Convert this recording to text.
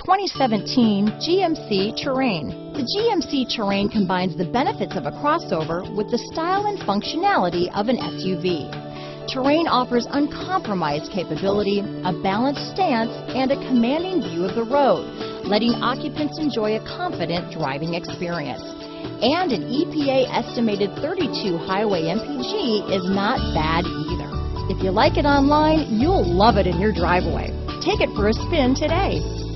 2017 GMC Terrain. The GMC Terrain combines the benefits of a crossover with the style and functionality of an SUV. Terrain offers uncompromised capability, a balanced stance, and a commanding view of the road, letting occupants enjoy a confident driving experience. And an EPA estimated 32 highway MPG is not bad either. If you like it online, you'll love it in your driveway. Take it for a spin today.